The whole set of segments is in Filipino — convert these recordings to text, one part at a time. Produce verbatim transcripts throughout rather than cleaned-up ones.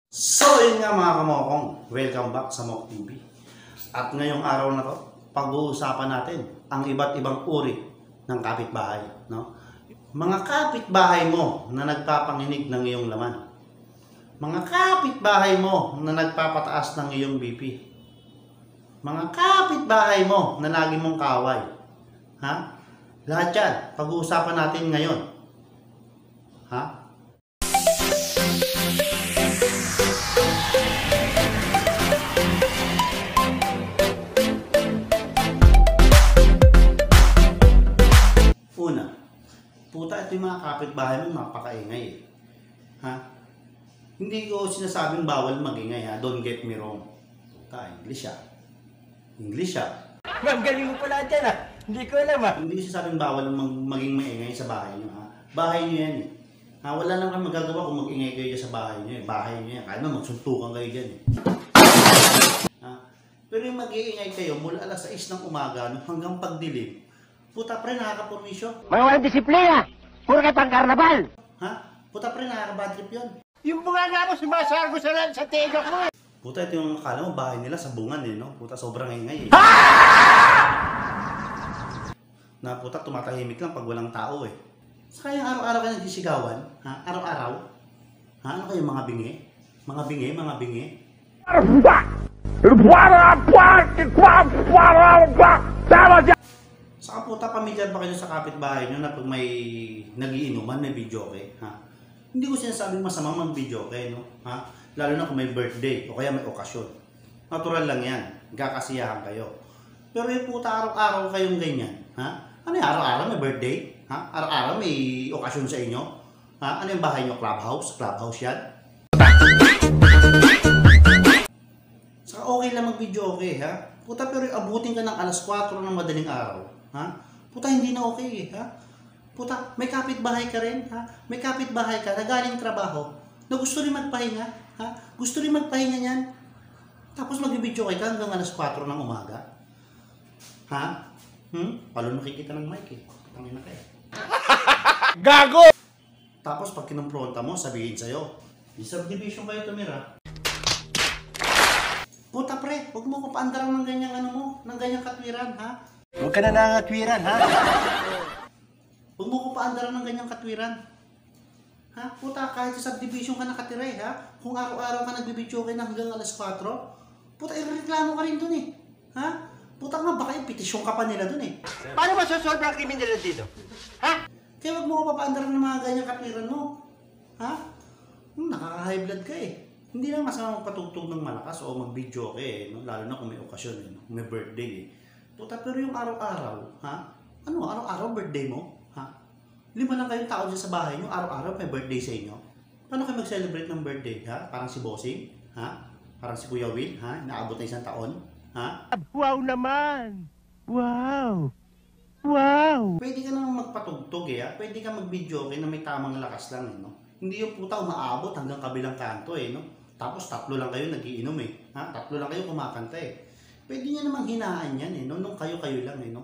So yun nga mga kamokong, welcome back sa Mok T V. At ngayong araw na to, pag-uusapan natin ang iba't ibang uri ng kapitbahay, no? Mga kapitbahay mo na nagpapanginig ng iyong laman. Mga kapitbahay mo na nagpapataas ng iyong B P. Mga kapitbahay mo na lagi mong kaway. Ha? Lahat yan, pag-uusapan natin ngayon. Ha? Una, puta, ito yung mga kapitbahay mo, napakaingay eh. Ha? Hindi ko sinasabing bawal magingay ha, don't get me wrong. Puta, English ah. English ah. Ma'am, galing mo pala dyan ah. Hindi ko alam ah. Hindi ko sinasabing bawal mag maging maingay sa bahay nyo ha. Bahay nyo yan eh. Ha, wala naman kayo magagawa kung mag-ingay kayo dyan sa bahay nyo eh. Bahay nyo yan. Kaya naman magsuntukan kayo dyan eh. Ha? Pero yung mag-iingay kayo mula alas sais ng umaga no, hanggang pagdilim, puta pre, nakakapurmisyo. Mga walang disiplina! Puro kayo pang karnabal! Ha? Puta pre, nakakabad trip yun. Yung bunga nga mo sumasargo sa, sa tegak mo eh! Puta, ito yung akala mo bahay nila sa bungan eh, no? Puta, sobrang ingay eh. Na puta, tumatahimik lang pag walang tao eh. Saka yung araw-araw ka nagsisigawan, ha? Araw-araw. Ha? Ano kayo mga bingi? Mga bingi, mga bingi? Saka puta, pamilyar ba kayo sa kapitbahay nyo na pag may nagiinuman, may videoke, ha? Hindi ko sinasabing masama mag-videoke, no? Ha? Lalo na kung may birthday o kaya may okasyon. Natural lang yan. Gakasiyahan kayo. Pero yung puta, araw-araw kayong ganyan, ha? Ano yung araw-araw may birthday? Ha? Araw-araw may okasyon sa inyo? Ha? Ano yung bahay nyo? Clubhouse? Clubhouse yan? Saka okay lang mag-videoke, ha? Puta, pero abutin ka ng alas kwatro ng madaling araw. Ha? Puta, hindi na okay eh, ha? Puta, may kapitbahay ka rin, ha? May kapitbahay ka na galing trabaho na gusto rin magpahinga, ha? Gusto rin magpahinga niyan. Tapos mag-video ka hanggang alas kwatro ng umaga. Ha? Hmm? Palo nakikita ng mic eh. Tangin na kayo. Gago! Tapos pag kinumpronta mo, sabihin sa'yo, di subdivision kayo tumira. Puta pre, huwag mo ko paandarang ng ganyang ano mo, ng ganyang katwiran, ha? Huwag ka na nangatwiran ha? Huwag mo ko paandaran ng ganyang katwiran. Ha? Puta, kahit sa subdivision ka nakatira eh, ha? Kung araw-araw ka nagbibidyo kayo hanggang alas kwatro, puta, ireklamo ka rin dun eh. Ha? Puta nga, baka ipetisyon ka pa nila dun eh. Paano masosolve ang kriminalidad dito? Ha? Kaya wag mo ko papaandaran ng mga ganyang katwiran mo. Ha? Hmm, nakaka-high blood ka eh. Hindi lang masama magpatugtog ng malakas o mag-video ka eh, no? Lalo na kung may okasyon eh, no? May birthday eh. Puta, pero yung araw-araw, ha? Ano, araw-araw birthday mo? Ha? Lima lang kayong tao dyan sa bahay nyo, araw-araw may birthday sa inyo. Paano kayo mag-celebrate ng birthday, ha? Parang si Bossing, ha? Parang si Kuya Will, ha? Inaabot na isang taon, ha? Wow naman! Wow! Wow! Pwede ka naman magpatugtog eh, ha? Pwede ka mag-video okay na may tamang lakas lang, eh, no? Hindi yung puta umaabot hanggang kabilang kanto, eh, no? Tapos tatlo lang kayo nagiinom, eh, ha? Tatlo lang kayo kumakanta, eh. Pwede nyo namang hinaan yan, eh, no? Nung kayo-kayo lang, eh, no?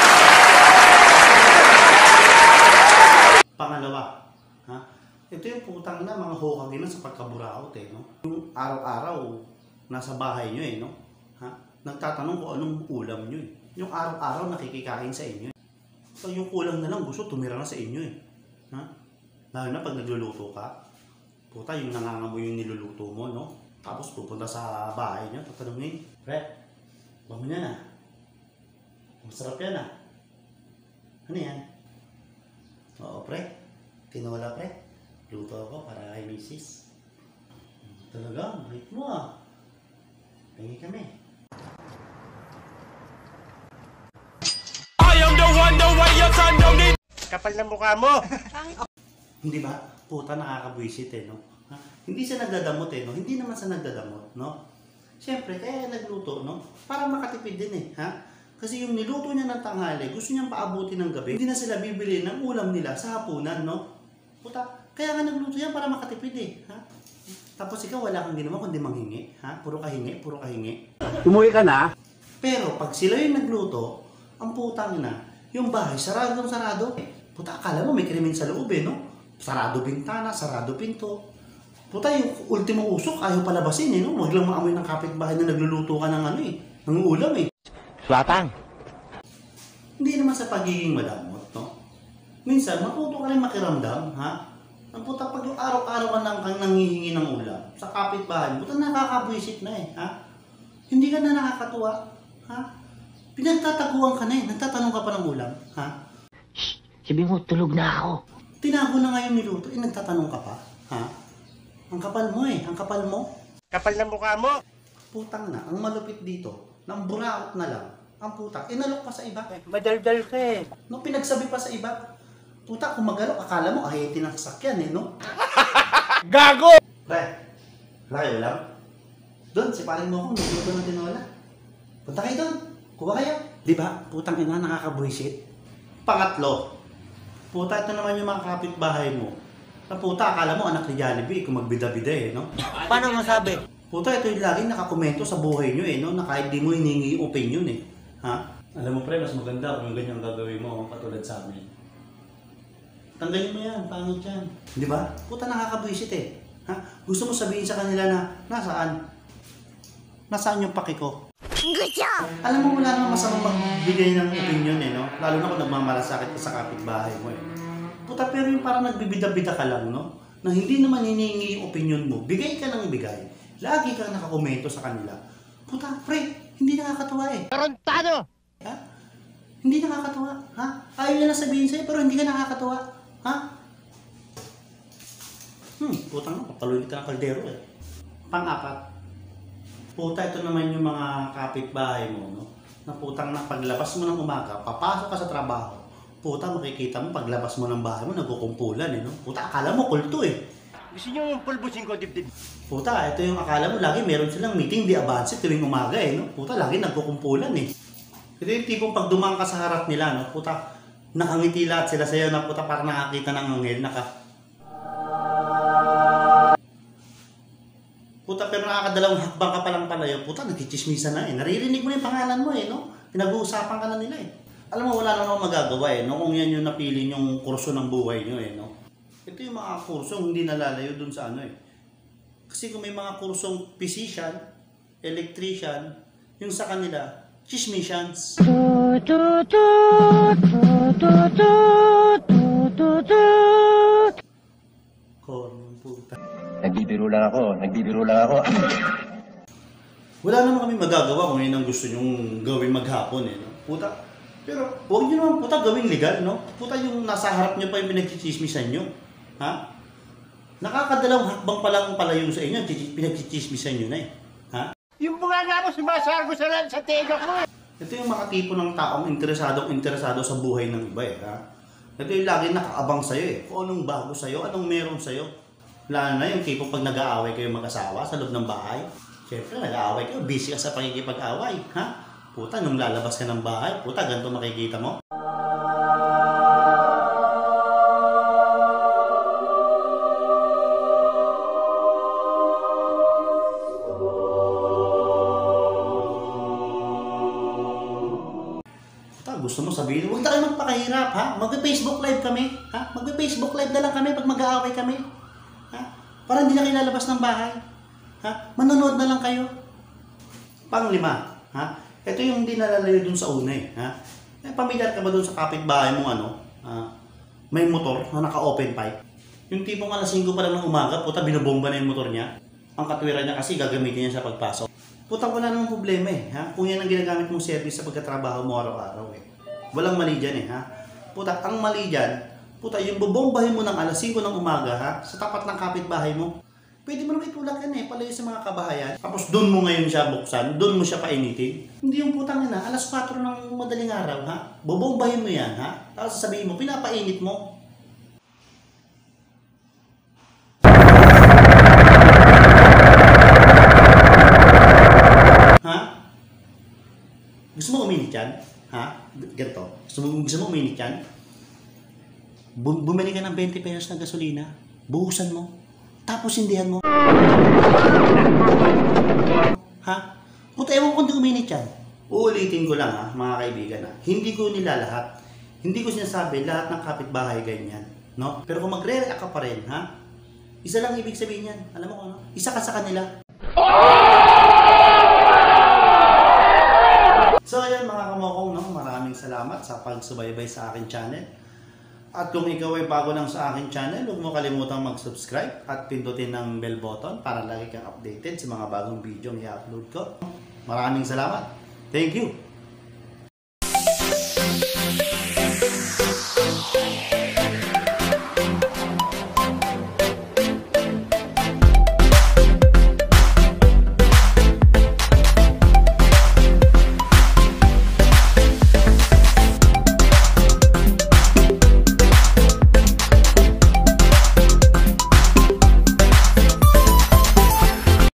Pangalawa, ha? Ito yung putang na mga hokage na sa pagkaburaot, eh, no? Yung araw-araw, nasa bahay nyo, eh, no? Ha? Nagtatanong kung anong ulam nyo, eh. Yung araw-araw nakikikain sa inyo, eh. So, yung kulang na lang gusto, tumira na sa inyo, eh. Ha? Lalo na pag nagluluto ka, puta, yung nangangamoy yung niluluto mo, no? Tapos pupunta sa bahay nyo, tatanungin, pre, bango niya na. Masarap yan, ah. Ano yan? Oo, pre. Tinola, pre. Luto ako para kay misis. Talaga, bait mo ah. Pengi kami. I am the one, the way your son don't need. Kapal na mukha mo! Hindi ba? Puta, nakakabwisit eh, no? Ha? Hindi siya nagdadamot eh, no? Hindi naman siya nagdadamot, no? Siyempre, kaya nagluto, no? Para makatipid din eh, ha? Kasi yung niluto niya ng tanghali, gusto niyang paabutin ng gabi. Hindi na sila bibili ng ulam nila sa hapunan, no? Puta, kaya nga nagluto yan para makatipid eh, ha? Tapos ikaw wala kang ginawa kundi manghingi, ha? Puro kahingi, puro kahingi. Umuwi ka na? Pero pag sila yung nagluto, ang putang na, yung bahay saradong sarado. Puta, akala mo may krimen sa loob eh, no? Sarado bintana, sarado pinto. Puta, yung ultimo usok, ayaw palabasin eh, no? Huwag lang maamoy ng kapitbahay na nagluluto ka ng ano eh, ng ulam eh. Swatang. Hindi naman sa pagiging madamot, no? Minsan, matuto ka rin makiramdam, ha? Ang puta, pag yung araw-araw ka nang kang nangihingi ng ulam sa kapitbahay, puta, nakakabwisit na eh, ha? Hindi ka na nakakatuwa, ha? Pinagtataguan ka na eh, nagtatanong ka pa ng ulam, ha? Shh! Sabi mo, tulog na ako. Tinago na nga yung niluto, eh, nagtatanong ka pa, ha? Ang kapal mo eh, ang kapal mo. Kapal ng mukha mo. Putang na, ang malupit dito, nang buraot na lang, ang puta, inalok pa sa iba. Madaldal ka eh. No, pinagsabi pa sa iba. Puta, kung magalok, akala mo ahitin ang sasakyan eh, no? Gago! Pre, wala kayo ulam? Doon, si paring mo akong nagluto ng tinola. Punta kayo doon, kuha kayo. Di ba? Putang ina, nakakabwisit. Pangatlo, puta, ito naman yung mga kapitbahay mo. Na puta, akala mo anak ni Jollibee kung magbida-bida eh, no? Paano masabi? Puta, ito yung laging nakakomento sa buhay nyo eh, no? Na kahit di mo hiningi yung opinion eh. Ha? Alam mo pre, mas maganda kung yung ganyan gagawin mo katulad sa amin. Tanggalin mo yan, pangit yan. Di ba? Puta, nakakabwisit eh. Ha? Gusto mo sabihin sa kanila na, nasaan? Nasaan yung paki ko? Good job! Alam mo, wala namang masamang magbigay ng opinion eh, no? Lalo na kung nagmamalasakit ka sa kapitbahay mo eh. Puta, pero yung parang nagbibida-bida ka lang, no? Na hindi naman hinihingi yung opinion mo. Bigay ka ng bigay. Lagi kang nakakomento sa kanila. Puta, pre, hindi nakakatuwa eh. Tarantado! Ha? Hindi nakakatuwa, ha? Ayaw niya na sabihin sa'yo, pero hindi ka nakakatuwa, ha? Hmm, putang na, papaluin kita ng kaldero eh. Pang-apat, puta, ito naman yung mga kapitbahay mo, no? Na putang na paglabas mo ng umaga, papasok ka sa trabaho, puta, makikita mo, paglabas mo ng bahay mo, nagkukumpulan eh, no? Puta, akala mo kulto eh. Gusto nyo yung pulbusin ko dibdib. Puta, ito yung akala mo, lagi meron silang meeting di avance tuwing umaga eh, no? Puta, lagi nagkukumpulan eh. Ito yung tipong pag dumang ka sa harap nila, no? Puta, nakangiti lahat sila sa'yo na puta para nakakita ng anghel, naka... Puta, pero nakakadalawang hakbang ka palang palayo, puta, nagkichismisa na eh. Naririnig mo na yung pangalan mo eh, no? Pinag-uusapan ka na nila eh. Alam mo, wala na akong magagawa eh, no? Kung yan yung napili yung kurso ng buhay nyo eh, no? Ito yung mga kursong hindi nalalayo dun sa ano eh. Kasi kung may mga kursong physician, electrician, yung sa kanila, chismisians. Kornong puta. Nagbibiro lang ako, nagbibiro lang ako. Wala naman kami magagawa kung yun ang gusto nyong gawin maghapon eh. No? Puta. Pero huwag nyo naman puta gawing legal, no? Puta yung nasa harap nyo pa yung pinagchichismisan nyo. Ha? Nakakadalawang hakbang pa lang palayo sa inyo, pinagchichismisan nyo na eh. Ha? Yung bunga nga mo sumasargo sa, sa tegak mo eh. Ito yung mga tipo ng taong interesadong interesado sa buhay ng iba eh. Ha? Ito yung lagi nakaabang sa'yo eh. Kung anong bago sa'yo, anong meron sa'yo. Lalo na yung tipo pag nag-aaway kayo mag-asawa sa loob ng bahay. Siyempre, nag-aaway kayo, busy ka sa pakikipag-away. Ha? Puta, nung lalabas ka ng bahay, puta, ganito makikita mo. Gusto mo sabihin, huwag na kayo magpakahirap, ha? Mag-Facebook live kami, ha? Mag-Facebook live na lang kami pag mag-aaway kami, ha? Para hindi na kayo lalabas ng bahay, ha? Manonood na lang kayo. Panglima, ha? Ito yung hindi nalalayo dun sa una, eh, ha? Eh, pamilyar ka ba dun sa kapitbahay mong ano, ha? May motor na naka-open pipe. Yung tipong alas singko pa lang ng umaga, puta, binobomba na yung motor niya. Ang katwiran niya kasi gagamitin niya sa pagpasok. Puta, wala namang problema eh, ha? Kung yan ang ginagamit mong service sa pagkatrabaho mo araw-araw eh. Walang mali dyan eh, ha? Puta, ang mali dyan, puta, yung bubombahin mo ng alas singko ng umaga, ha? Sa tapat ng kapitbahay mo. Pwede mo naman itulak yan eh, palayo sa mga kabahayan. Tapos doon mo ngayon siya buksan, doon mo siya painitin. Hindi yung putang ina, alas kwatro ng madaling araw, ha? Bubombahin mo yan, ha? Tapos sasabihin mo, pinapainit mo. Ha? Gusto mo uminit yan? Ha? Ganito. Gusto mo, gusto mo uminit yan? Bu- bumili ka ng twenty pesos na gasolina. Buhusan mo. Tapos hindihan mo. Ha? Puta, ewan ko kung di uminit yan. Uulitin ko lang ha, mga kaibigan ha. Hindi ko nila lahat. Hindi ko sinasabi lahat ng kapitbahay ganyan. No? Pero kung magre-react ka pa rin, ha? Isa lang ibig sabihin yan. Alam mo kung ano? Isa ka sa kanila. So ayan mga kamokong, no? Maraming salamat sa pagsubaybay sa akin channel. At kung ikaw ay bago lang sa akin channel, huwag mo kalimutang mag-subscribe at pindutin ng bell button para lagi kang updated sa mga bagong video na i-upload ko. Maraming salamat. Thank you.